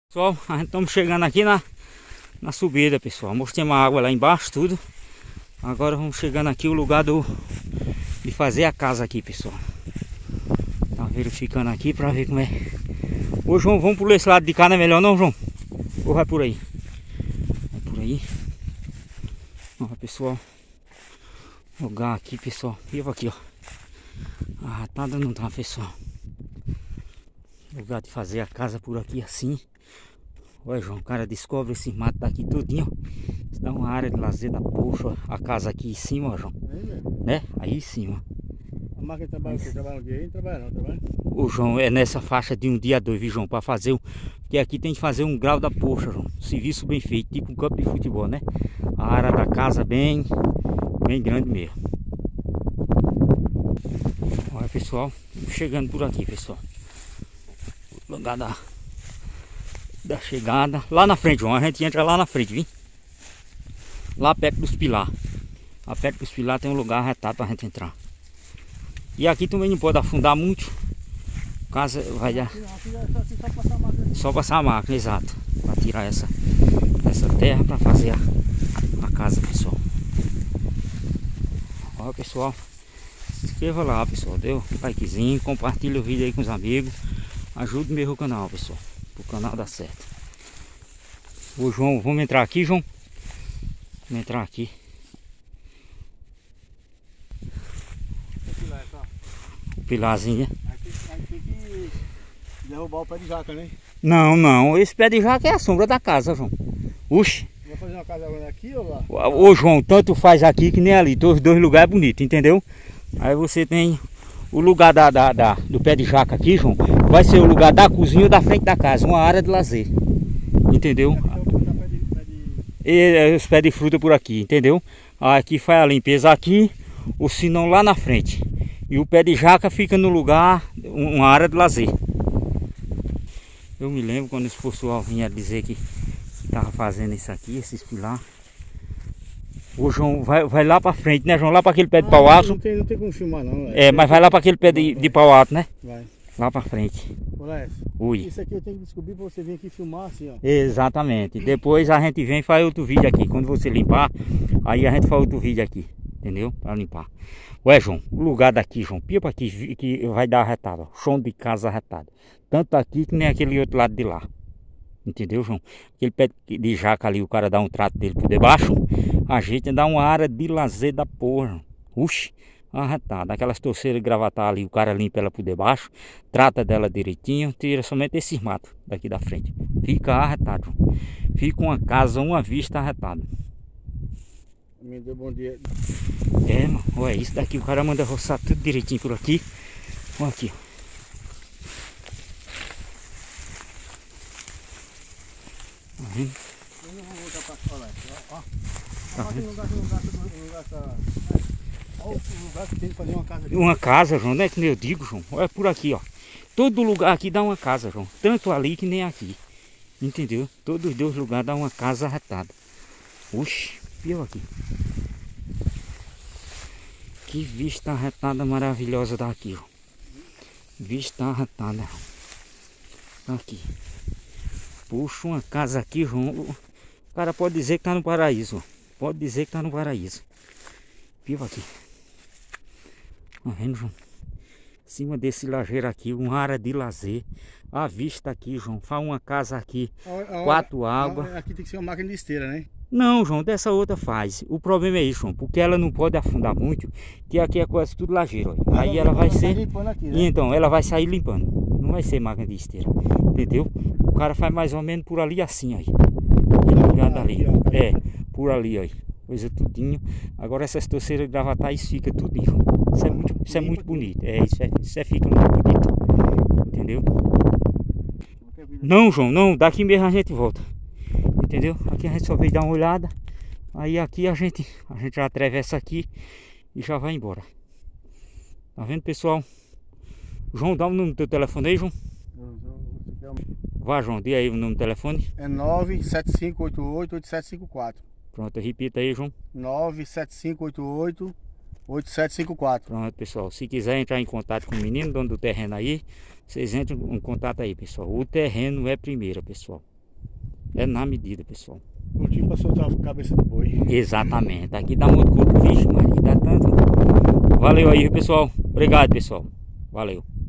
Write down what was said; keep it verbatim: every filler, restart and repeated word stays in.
Pessoal, a gente estamos chegando aqui na, na subida, pessoal. Mostrei uma água lá embaixo, tudo. Agora vamos chegando aqui o lugar do de fazer a casa aqui, pessoal. Tá verificando aqui pra ver como é. Ô João, vamos por esse lado de cá, não é melhor não, João? Ou vai por aí? Vai por aí. Ó, pessoal. Lugar aqui, pessoal. Viva aqui, ó. A ratada não tá, pessoal. Lugar de fazer a casa por aqui assim. Olha, João, o cara descobre esse mato daqui tudinho. Isso dá uma área de lazer da poxa. A casa aqui em cima, ó, João. Aí, né? Aí em cima. A máquina trabalha aqui, trabalha no dia aí, não trabalha não, trabalha? O João é nessa faixa de um dia a dois, viu, João? Para fazer o. Porque aqui tem que fazer um grau da poxa, João. Serviço bem feito, tipo um campo de futebol, né? A área da casa bem, bem grande mesmo. Olha, pessoal, chegando por aqui, pessoal. Lugar da, da chegada. Lá na frente, João. A gente entra lá na frente, viu? Lá perto dos pilar. Lá perto dos pilar tem um lugar arretado pra gente entrar. E aqui também não pode afundar muito. Caso vai dar. Só passar a máquina, exato. Para tirar essa, essa terra para fazer a, a casa, pessoal. Olha, pessoal. Se inscreva lá, pessoal. Deu um likezinho, compartilha o vídeo aí com os amigos. Ajude mesmo o canal, pessoal. Para o canal dar certo. Ô João, vamos entrar aqui, João? Vamos entrar aqui. O pilarzinho, né? Aqui, aqui tem que derrubar o pé de jaca, né? Não, não. Esse pé de jaca é a sombra da casa, João. Uxe. Vai fazer uma casa aqui ou lá? Ô João, tanto faz aqui que nem ali. Os dois lugares bonitos, entendeu? Aí você tem o lugar da, da, da, do pé de jaca aqui, João. Vai ser o lugar da cozinha ou da frente da casa. Uma área de lazer. Entendeu? E os pés de fruta por aqui, entendeu? Aqui faz a limpeza aqui. O sinão lá na frente. E o pé de jaca fica no lugar, uma área de lazer. Eu me lembro quando esse pessoal vinha dizer que estava fazendo isso aqui, esses pilar. O João vai, vai lá pra frente, né, João? Lá para aquele pé de ah, pau alto. Não tem, não tem como filmar, não. É, é mas vai lá para aquele pé de, de pau alto, né? Vai. Lá pra frente. Olha, Ui. Isso aqui eu tenho que descobrir para você vir aqui filmar assim, ó. Exatamente. Depois a gente vem e faz outro vídeo aqui. Quando você limpar, aí a gente faz outro vídeo aqui. Entendeu? Para limpar. Ué, João, o lugar daqui, João, pia para aqui que vai dar arretado, chão de casa arretado. Tanto aqui que nem aquele outro lado de lá. Entendeu, João? Aquele pé de jaca ali, o cara dá um trato dele por debaixo, a gente dá uma área de lazer da porra. Uxe, arretado. Aquelas torceiras gravatar ali, o cara limpa ela por debaixo, trata dela direitinho, tira somente esses matos daqui da frente. Fica arretado, João. Fica uma casa, uma vista arretada. Me deu bom dia. É, mano, olha isso daqui, o cara manda roçar tudo direitinho por aqui. Olha aqui. Tá vendo? Vamos voltar pra olha, ó. Tá vendo? Não gasta, não gasta, não gasta. Olha o lugar que tem que fazer uma casa aqui. Uma casa, João, não é que nem eu digo, João. Olha por aqui, ó. Todo lugar aqui dá uma casa, João. Tanto ali que nem aqui. Entendeu? Todos os dois lugares dá uma casa arretada. Oxi. Viu aqui? Que vista arretada maravilhosa daqui, ó. Vista arretada. Aqui. Puxa, uma casa aqui, João. O cara pode dizer que tá no paraíso, ó. Pode dizer que tá no paraíso. Viu aqui? Tá vendo, João? Em cima desse lajeiro aqui, uma área de lazer. A vista aqui, João. Faz uma casa aqui. A, a, quatro águas. Aqui tem que ser uma máquina de esteira, né? Não, João, dessa outra faz. O problema é isso, João, porque ela não pode afundar muito, que aqui é quase tudo lajeiro. Ó. Aí ela vai ser... Aqui, né? E então, ela vai sair limpando. Não vai ser máquina de esteira, entendeu? O cara faz mais ou menos por ali assim, aí. Ligado ali. É, por ali, aí. Coisa tudinho. Agora essas torceiras de gravatar, isso fica tudinho, João. Isso é muito, isso é muito bonito. É, isso é, isso é fica muito bonito. Entendeu? Não, João, não. Daqui mesmo a gente volta. Entendeu? Aqui a gente só veio dar uma olhada. Aí aqui a gente a gente já atravessa aqui e já vai embora. Tá vendo, pessoal? João, dá o número do teu telefone aí, João. Vá, João, dê aí o número do telefone. É nove sete cinco oito oito oito sete cinco quatro. Pronto, repita aí, João. nove sete cinco oito oito oito sete cinco quatro. Pronto, pessoal. Se quiser entrar em contato com o menino, dono do terreno aí, vocês entram em contato aí, pessoal. O terreno é primeiro, pessoal. É na medida, pessoal. Curtinho pra soltar a cabeça do boi. Exatamente. Aqui dá muito curto. Vixe, Maria, dá tanto. Valeu aí, pessoal. Obrigado, pessoal. Valeu.